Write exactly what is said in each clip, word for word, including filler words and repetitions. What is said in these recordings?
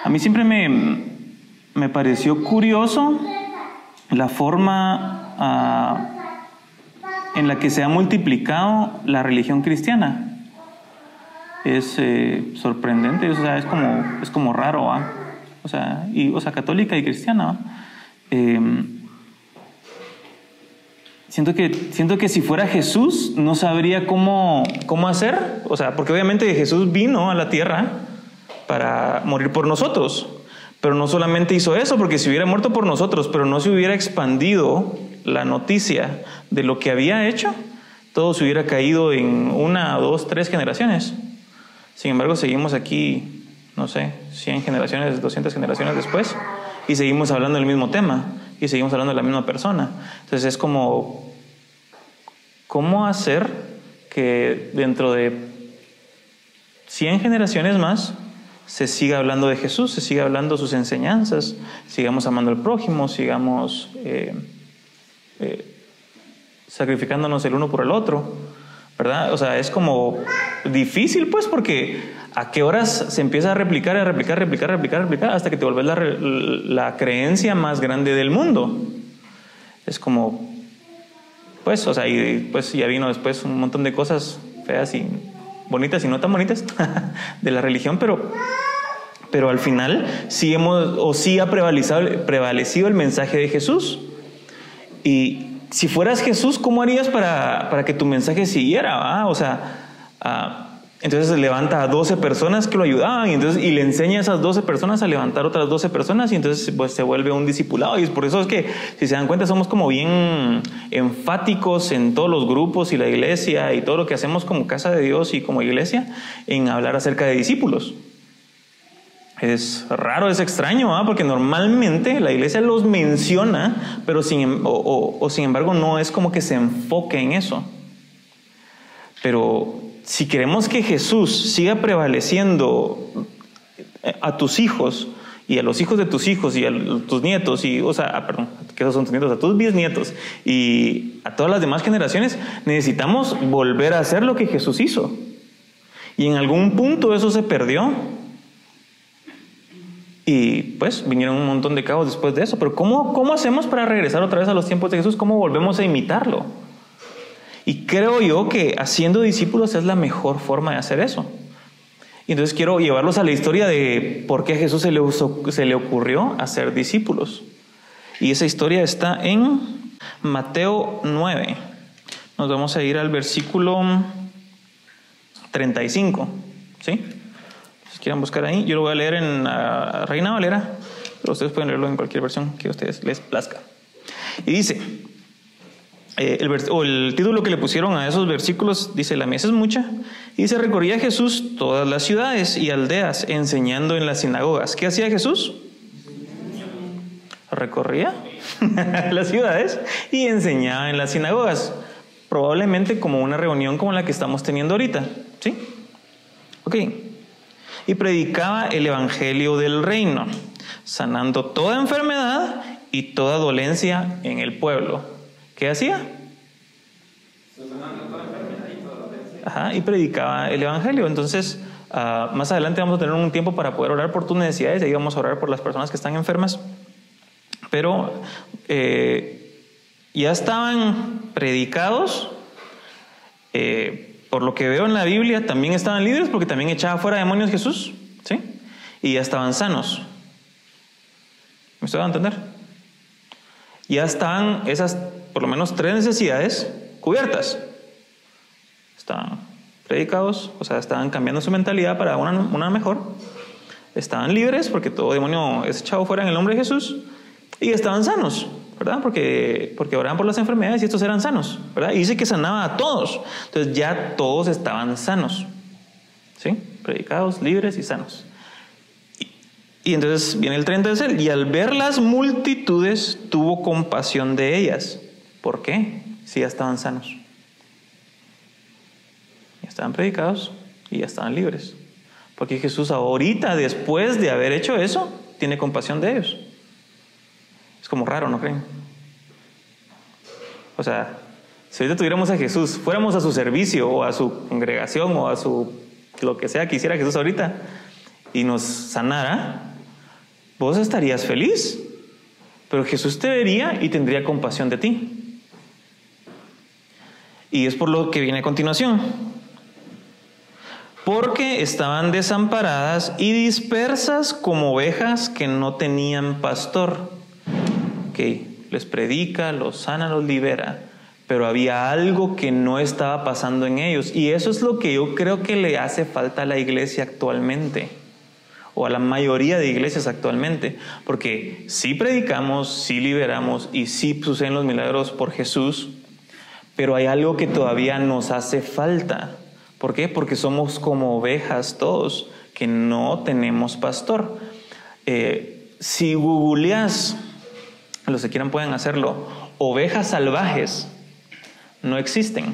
A mí siempre me, me pareció curioso la forma uh, en la que se ha multiplicado la religión cristiana. Es eh, sorprendente, o sea, es como, es como raro, ¿eh? O sea, y, o sea, católica y cristiana. Eh, siento que, siento que si fuera Jesús no sabría cómo, cómo hacer, o sea, porque obviamente Jesús vino a la tierra para morir por nosotros, pero no solamente hizo eso, porque si hubiera muerto por nosotros, pero no se hubiera expandido la noticia de lo que había hecho, todo se hubiera caído en una, dos, tres generaciones. Sin embargo, seguimos aquí, no sé, cien generaciones, doscientas generaciones después, y seguimos hablando del mismo tema, y seguimos hablando de la misma persona. Entonces es como, ¿cómo hacer que dentro de cien generaciones más se siga hablando de Jesús, se siga hablando de sus enseñanzas, sigamos amando al prójimo, sigamos eh, eh, sacrificándonos el uno por el otro, ¿verdad? O sea, es como difícil, pues, porque ¿a qué horas se empieza a replicar, a replicar, replicar, replicar, replicar, hasta que te vuelves la, la creencia más grande del mundo? Es como, pues, o sea, y pues ya vino después un montón de cosas feas y bonitas y no tan bonitas de la religión, pero, pero al final sí hemos, o sí ha prevalecido, prevalecido el mensaje de Jesús. Y si fueras Jesús, ¿cómo harías para, para que tu mensaje siguiera? ¿Va? O sea, uh, entonces levanta a doce personas que lo ayudaban y, entonces, y le enseña a esas doce personas a levantar otras doce personas y entonces pues, se vuelve un discipulado. Y es por eso es que, si se dan cuenta, somos como bien enfáticos en todos los grupos y la iglesia y todo lo que hacemos como casa de Dios y como iglesia en hablar acerca de discípulos. Es raro, es extraño, ¿eh? Porque normalmente la iglesia los menciona, pero sin, o, o, o sin embargo no es como que se enfoque en eso. Pero si queremos que Jesús siga prevaleciendo a tus hijos y a los hijos de tus hijos y a tus nietos, y, o sea, perdón, que esos son tus nietos, a tus bisnietos y a todas las demás generaciones, necesitamos volver a hacer lo que Jesús hizo. Y en algún punto eso se perdió. Y pues vinieron un montón de caos después de eso. Pero ¿cómo, cómo hacemos para regresar otra vez a los tiempos de Jesús? ¿Cómo volvemos a imitarlo? Y creo yo que haciendo discípulos es la mejor forma de hacer eso. Y entonces quiero llevarlos a la historia de por qué a Jesús se le, usó, se le ocurrió hacer discípulos. Y esa historia está en Mateo nueve. Nos vamos a ir al versículo treinta y cinco. ¿Sí? Si quieren buscar ahí, yo lo voy a leer en uh, Reina Valera, pero ustedes pueden leerlo en cualquier versión que a ustedes les plazca. Y dice, eh, el, vers- o el título que le pusieron a esos versículos dice: la mies es mucha. Y dice: recorría Jesús todas las ciudades y aldeas, enseñando en las sinagogas. ¿Qué hacía Jesús? Recorría las ciudades y enseñaba en las sinagogas. Probablemente como una reunión como la que estamos teniendo ahorita. ¿Sí? Ok. Y predicaba el evangelio del reino, sanando toda enfermedad y toda dolencia en el pueblo. ¿Qué hacía? Ajá, y predicaba el evangelio. Entonces, uh, más adelante vamos a tener un tiempo para poder orar por tus necesidades, y ahí vamos a orar por las personas que están enfermas. Pero eh, ya estaban predicados. Eh, Por lo que veo en la Biblia, también estaban libres, porque también echaba fuera demonios Jesús, ¿sí? Y ya estaban sanos. ¿Me estoy dando a entender? Ya estaban esas, por lo menos tres necesidades cubiertas. Estaban predicados, o sea, estaban cambiando su mentalidad para una, una mejor. Estaban libres, porque todo demonio es echado fuera en el nombre de Jesús. Y estaban sanos, ¿verdad? Porque, porque oraban por las enfermedades y estos eran sanos, ¿verdad? Y dice que sanaba a todos. Entonces ya todos estaban sanos, ¿sí? Predicados, libres y sanos. Y, y entonces viene el treinta de él. Y al ver las multitudes, tuvo compasión de ellas. ¿Por qué? Si ya estaban sanos. Ya estaban predicados y ya estaban libres. Porque Jesús ahorita, después de haber hecho eso, tiene compasión de ellos. Es como raro, ¿no creen? O sea, si ahorita tuviéramos a Jesús, fuéramos a su servicio o a su congregación o a su lo que sea que hiciera Jesús ahorita y nos sanara, vos estarías feliz, pero Jesús te vería y tendría compasión de ti. Y es por lo que viene a continuación. Porque estaban desamparadas y dispersas como ovejas que no tenían pastor. Que les predica, los sana, los libera, pero había algo que no estaba pasando en ellos. Y eso es lo que yo creo que le hace falta a la iglesia actualmente, o a la mayoría de iglesias actualmente, porque sí predicamos, sí liberamos y sí suceden los milagros por Jesús, pero hay algo que todavía nos hace falta. ¿Por qué? Porque somos como ovejas todos, que no tenemos pastor. Eh, si googleas, los que quieran pueden hacerlo, ovejas salvajes, no existen.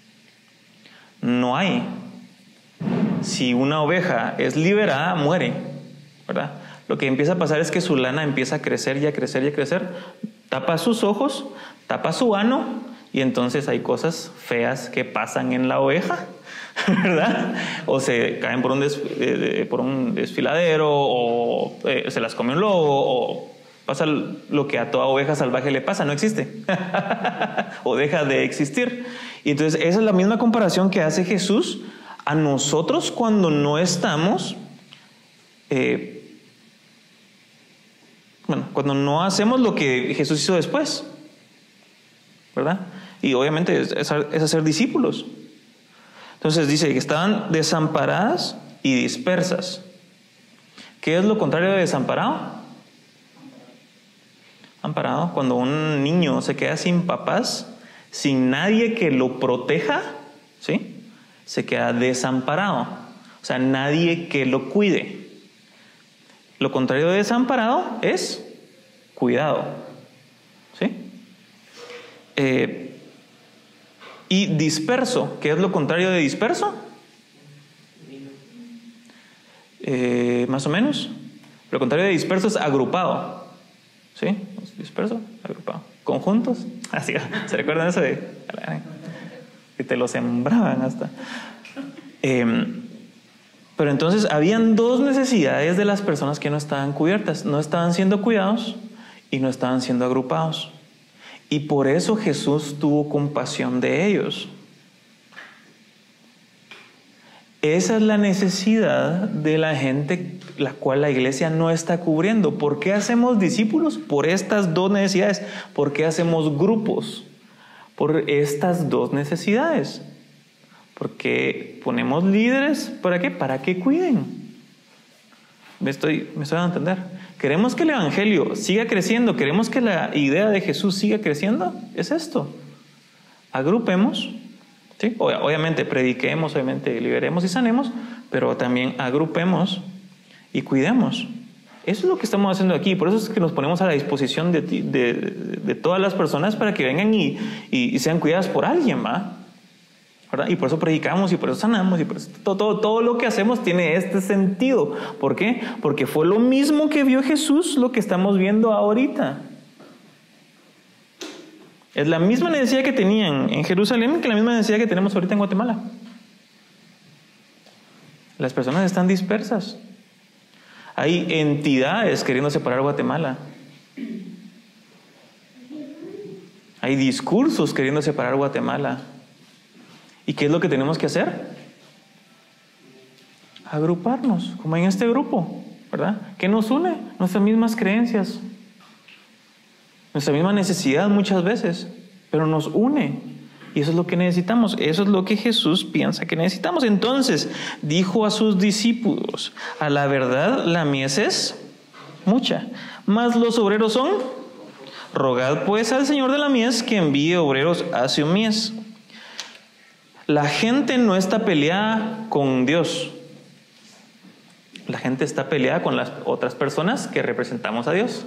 No hay. Si una oveja es liberada, muere, ¿verdad? Lo que empieza a pasar es que su lana empieza a crecer y a crecer y a crecer, tapa sus ojos, tapa su ano, y entonces hay cosas feas que pasan en la oveja, ¿verdad? O se caen por un, des, eh, por un desfiladero, o eh, se las come un lobo, o pasa lo que a toda oveja salvaje le pasa, no existe, o deja de existir. Y entonces esa es la misma comparación que hace Jesús a nosotros cuando no estamos, eh, bueno, cuando no hacemos lo que Jesús hizo después, ¿verdad? Y obviamente es, es hacer discípulos. Entonces dice que estaban desamparadas y dispersas. ¿Qué es lo contrario de desamparado? Amparado. Cuando un niño se queda sin papás, sin nadie que lo proteja, ¿sí?, se queda desamparado. O sea, nadie que lo cuide. Lo contrario de desamparado es cuidado, ¿sí? Eh, y disperso. ¿Qué es lo contrario de disperso? Eh, más o menos. Lo contrario de disperso es agrupado, ¿sí? Disperso, agrupado. Conjuntos. Así, ¿se recuerdan eso de que te lo sembraban hasta? Eh, pero entonces habían dos necesidades de las personas que no estaban cubiertas. No estaban siendo cuidados y no estaban siendo agrupados. Y por eso Jesús tuvo compasión de ellos. Esa es la necesidad de la gente la cual la iglesia no está cubriendo. ¿Por qué hacemos discípulos? Por estas dos necesidades. ¿Por qué hacemos grupos? Por estas dos necesidades. Porque ponemos líderes, ¿para qué? Para que cuiden. Me estoy, me estoy dando a entender. Queremos que el evangelio siga creciendo, queremos que la idea de Jesús siga creciendo. Es esto. Agrupemos, ¿sí? Obviamente prediquemos, obviamente liberemos y sanemos, pero también agrupemos y cuidemos. Eso es lo que estamos haciendo aquí. Por eso es que nos ponemos a la disposición de, de, de, de todas las personas para que vengan y, y, y sean cuidadas por alguien, ¿va? ¿Verdad? Y por eso predicamos y por eso sanamos y por eso todo, todo, todo lo que hacemos tiene este sentido. ¿Por qué? Porque fue lo mismo que vio Jesús lo que estamos viendo ahorita. Es la misma necesidad que tenían en Jerusalén que la misma necesidad que tenemos ahorita en Guatemala. Las personas están dispersas. Hay entidades queriendo separar Guatemala. Hay discursos queriendo separar Guatemala. ¿Y qué es lo que tenemos que hacer? Agruparnos, como en este grupo, ¿verdad? ¿Qué nos une? Nuestras mismas creencias, nuestra misma necesidad muchas veces, pero nos une. Y eso es lo que necesitamos, eso es lo que Jesús piensa que necesitamos. Entonces, dijo a sus discípulos: a la verdad la mies es mucha, mas los obreros son. Rogad pues al Señor de la mies que envíe obreros a su mies. La gente no está peleada con Dios. La gente está peleada con las otras personas que representamos a Dios.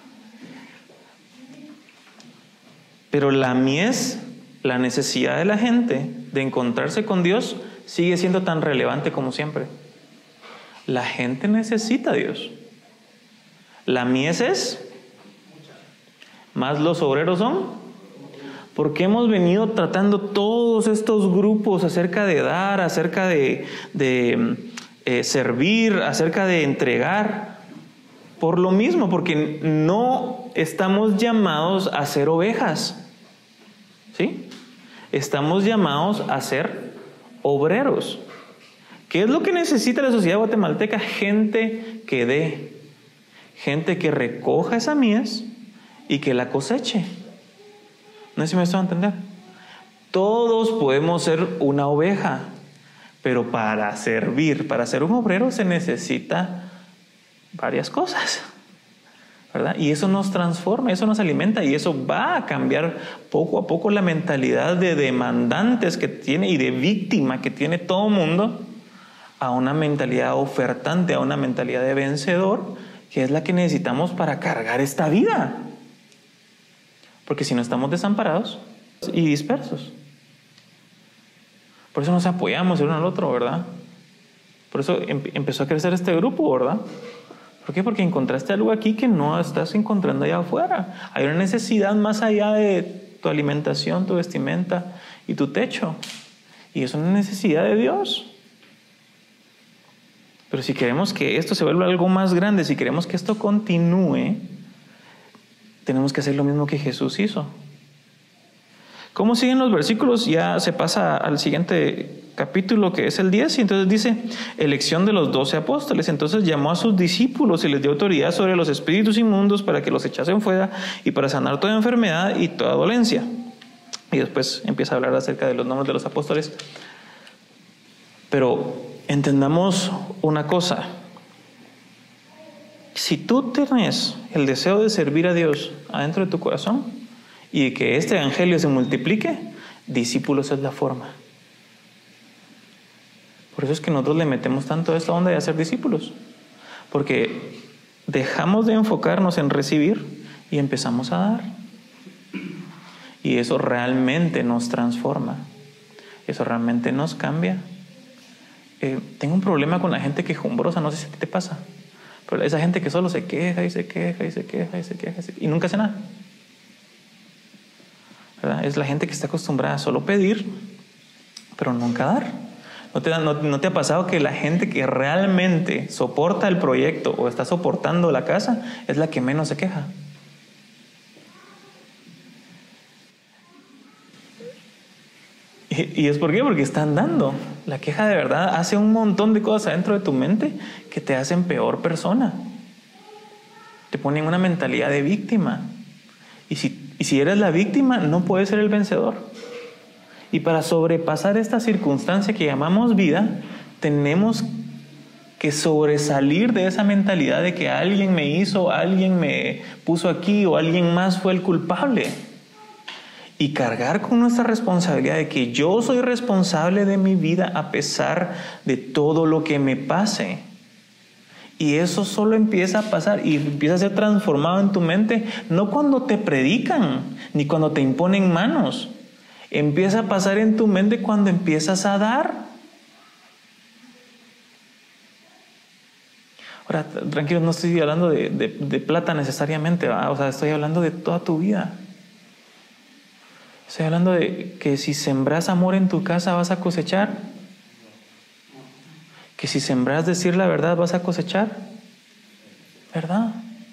Pero la mies, la necesidad de la gente de encontrarse con Dios, sigue siendo tan relevante como siempre. La gente necesita a Dios. La mies es, más los obreros son. Porque hemos venido tratando todos estos grupos acerca de dar, acerca de, de eh, servir, acerca de entregar. Por lo mismo, porque no estamos llamados a ser ovejas, ¿sí? Estamos llamados a ser obreros. ¿Qué es lo que necesita la sociedad guatemalteca? Gente que dé, gente que recoja esa mies y que la coseche. No sé si me estoy a entender. Todos podemos ser una oveja, pero para servir, para ser un obrero se necesita varias cosas, ¿verdad? Y eso nos transforma, eso nos alimenta y eso va a cambiar poco a poco la mentalidad de demandantes que tiene y de víctima que tiene todo el mundo a una mentalidad ofertante, a una mentalidad de vencedor, que es la que necesitamos para cargar esta vida. Porque si no estamos desamparados y dispersos. Por eso nos apoyamos el uno al otro, ¿verdad? Por eso em- empezó a crecer este grupo, ¿verdad? ¿Por qué? Porque encontraste algo aquí que no estás encontrando allá afuera. Hay una necesidad más allá de tu alimentación, tu vestimenta y tu techo. Y es una necesidad de Dios. Pero si queremos que esto se vuelva algo más grande, si queremos que esto continúe, tenemos que hacer lo mismo que Jesús hizo. ¿Cómo siguen los versículos? Ya se pasa al siguiente capítulo, que es el diez, y entonces dice, elección de los doce apóstoles. Entonces llamó a sus discípulos y les dio autoridad sobre los espíritus inmundos para que los echasen fuera y para sanar toda enfermedad y toda dolencia. Y después empieza a hablar acerca de los nombres de los apóstoles. Pero entendamos una cosa. Si tú tienes el deseo de servir a Dios adentro de tu corazón y que este evangelio se multiplique, discípulos es la forma. Por eso es que nosotros le metemos tanto a esta onda de hacer discípulos. Porque dejamos de enfocarnos en recibir y empezamos a dar. Y eso realmente nos transforma. Eso realmente nos cambia. Eh, tengo un problema con la gente quejumbrosa, no sé si a ti te pasa. Pero esa gente que solo se queja y se queja y se queja y se queja y, se queja, y nunca hace nada. ¿Verdad? Es la gente que está acostumbrada a solo pedir, pero nunca dar. ¿No te, no, ¿No te ha pasado que la gente que realmente soporta el proyecto o está soportando la casa es la que menos se queja? Y, y es por qué, porque están dando. La queja de verdad hace un montón de cosas adentro de tu mente que te hacen peor persona. Te ponen una mentalidad de víctima. Y si, y si eres la víctima, no puedes ser el vencedor. Y para sobrepasar esta circunstancia que llamamos vida, tenemos que sobresalir de esa mentalidad de que alguien me hizo, alguien me puso aquí o alguien más fue el culpable. Y cargar con nuestra responsabilidad de que yo soy responsable de mi vida a pesar de todo lo que me pase. Y eso solo empieza a pasar y empieza a ser transformado en tu mente, no cuando te predican, ni cuando te imponen manos. Empieza a pasar en tu mente cuando empiezas a dar. Ahora, tranquilo, no estoy hablando de, de, de plata necesariamente, ¿verdad? O sea, estoy hablando de toda tu vida. Estoy hablando de que si sembras amor en tu casa vas a cosechar. Que si sembras decir la verdad vas a cosechar. ¿Verdad?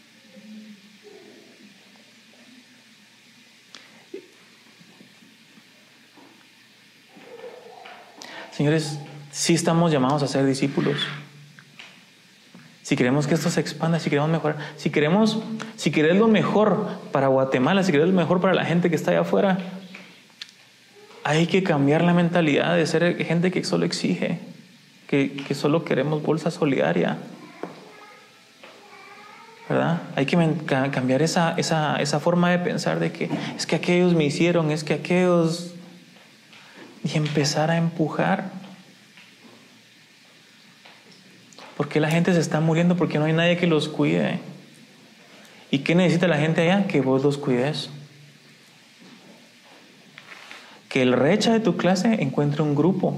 Señores, sí estamos llamados a ser discípulos. Si queremos que esto se expanda, si queremos mejorar, si queremos, si querés lo mejor para Guatemala, si querés lo mejor para la gente que está allá afuera, hay que cambiar la mentalidad de ser gente que solo exige, que, que solo queremos bolsa solidaria. ¿Verdad? Hay que cambiar esa, esa, esa forma de pensar de que es que aquellos me hicieron, es que aquellos... Y empezar a empujar. ¿Por qué la gente se está muriendo? Porque no hay nadie que los cuide. ¿Y qué necesita la gente allá? Que vos los cuides. Que el recha de tu clase encuentre un grupo.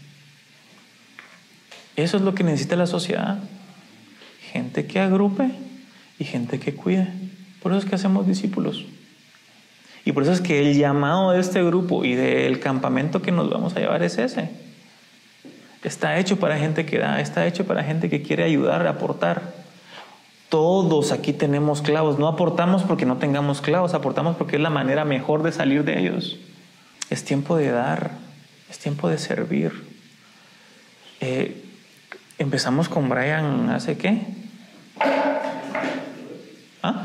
Eso es lo que necesita la sociedad. Gente que agrupe y gente que cuide. Por eso es que hacemos discípulos. Y por eso es que el llamado de este grupo y del campamento que nos vamos a llevar es ese. Está hecho para gente que da, está hecho para gente que quiere ayudar, aportar. Todos aquí tenemos clavos. No aportamos porque no tengamos clavos, aportamos porque es la manera mejor de salir de ellos. Es tiempo de dar, es tiempo de servir. Eh, empezamos con Brian hace ¿qué? ¿Ah?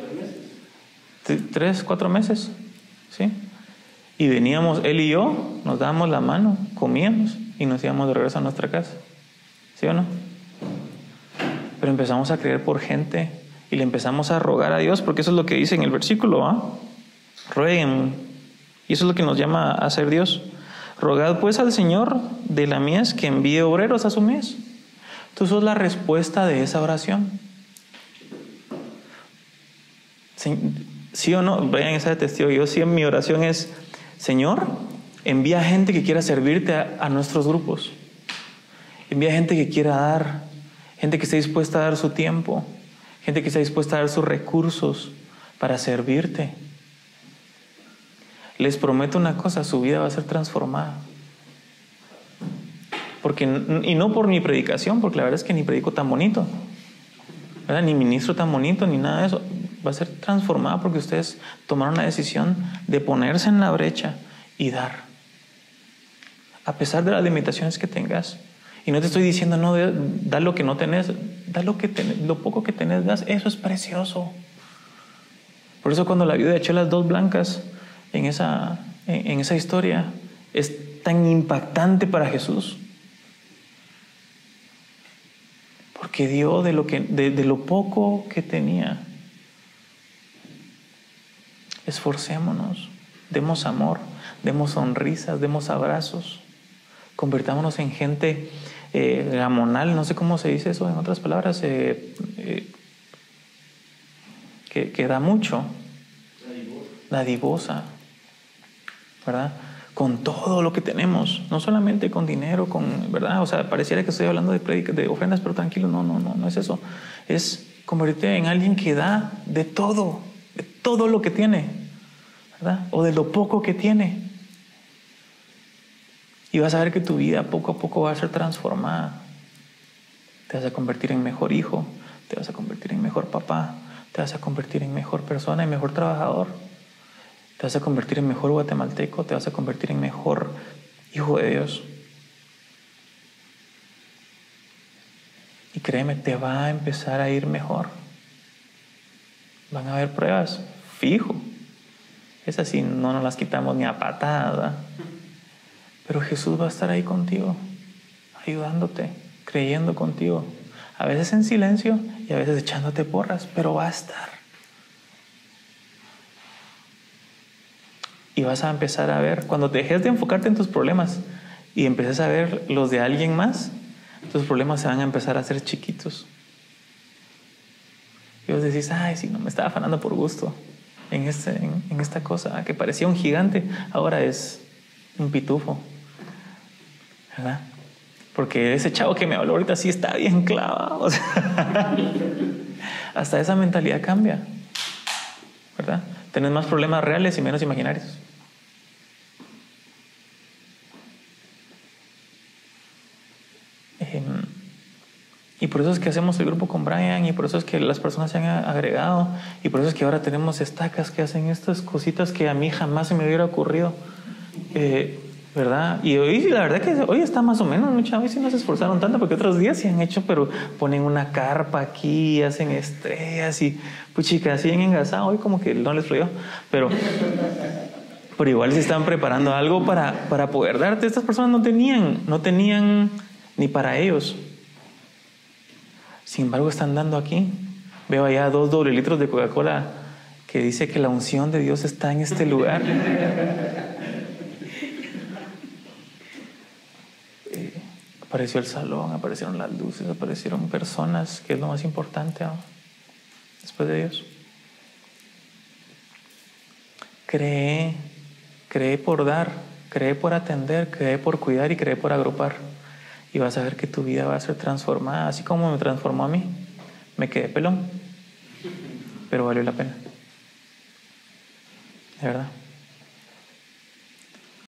Tres, cuatro meses, ¿sí? Y veníamos, él y yo, nos dábamos la mano, comíamos y nos íbamos de regreso a nuestra casa. ¿Sí o no? Pero empezamos a creer por gente y le empezamos a rogar a Dios, porque eso es lo que dice en el versículo, ¿ah? Rueguen. Y eso es lo que nos llama a hacer Dios. Rogad pues al Señor de la mies que envíe obreros a su mies. Tú sos la respuesta de esa oración. ¿Sí o no? Vean ese testigo. Yo sí, en mi oración es: Señor, envía gente que quiera servirte a, a nuestros grupos. Envía gente que quiera dar, gente que esté dispuesta a dar su tiempo, gente que esté dispuesta a dar sus recursos para servirte. Les prometo una cosa: su vida va a ser transformada. Porque, y no por mi predicación, porque la verdad es que ni predico tan bonito, ¿verdad? Ni ministro tan bonito, ni nada de eso. Va a ser transformada porque ustedes tomaron la decisión de ponerse en la brecha y dar, a pesar de las limitaciones que tengas. Y no te estoy diciendo, no, da lo que no tenés, da lo que tenés, lo poco que tenés, das, eso es precioso. Por eso cuando la viuda echó las dos blancas en esa, en, en esa historia, es tan impactante para Jesús. Porque dio de lo, que, de, de lo poco que tenía. Esforcémonos, demos amor, demos sonrisas, demos abrazos, convirtámonos en gente eh, gamonal, no sé cómo se dice eso en otras palabras, eh, eh, que, que da mucho, dadivosa, ¿verdad? Con todo lo que tenemos, no solamente con dinero, con, ¿verdad? O sea, pareciera que estoy hablando de prédicas, de ofrendas, pero tranquilo, no, no, no, no es eso. Es convertirte en alguien que da de todo, de todo lo que tiene, ¿verdad? O de lo poco que tiene. Y vas a ver que tu vida poco a poco va a ser transformada. Te vas a convertir en mejor hijo, te vas a convertir en mejor papá, te vas a convertir en mejor persona y mejor trabajador. Te vas a convertir en mejor guatemalteco, te vas a convertir en mejor hijo de Dios. Y créeme, te va a empezar a ir mejor. Van a haber pruebas, fijo. Esas sí no nos las quitamos ni a patada. Pero Jesús va a estar ahí contigo, ayudándote, creyendo contigo. A veces en silencio y a veces echándote porras, pero va a estar. Y vas a empezar a ver, cuando dejes de enfocarte en tus problemas y empieces a ver los de alguien más, tus problemas se van a empezar a hacer chiquitos. Y vos decís, ay, sí, no me estaba afanando por gusto en, este, en, en esta cosa que parecía un gigante, ahora es un pitufo, ¿verdad? Porque ese chavo que me habló ahorita sí está bien clavado. O sea, hasta esa mentalidad cambia, ¿verdad? Tenés más problemas reales y menos imaginarios. Eh, y por eso es que hacemos el grupo con Brian, y por eso es que las personas se han agregado, y por eso es que ahora tenemos estacas que hacen estas cositas que a mí jamás se me hubiera ocurrido, eh, ¿verdad? Y hoy la verdad que hoy está más o menos, mucha, hoy sí no se esforzaron tanto, porque otros días sí han hecho, pero ponen una carpa aquí, hacen estrellas y puchica, así en engasado. Hoy como que no les fluyó, pero, pero igual se están preparando algo para, para poder darte. Estas personas no tenían, no tenían ni para ellos. Sin embargo, están dando aquí. Veo allá dos doble litros de Coca-Cola que dice que la unción de Dios está en este lugar. eh, apareció el salón, aparecieron las luces, aparecieron personas, que es lo más importante, ¿no? Después de Dios. Cree, cree por dar, cree por atender, cree por cuidar y cree por agrupar. Y vas a ver que tu vida va a ser transformada, así como me transformó a mí. Me quedé pelón, pero valió la pena, de verdad.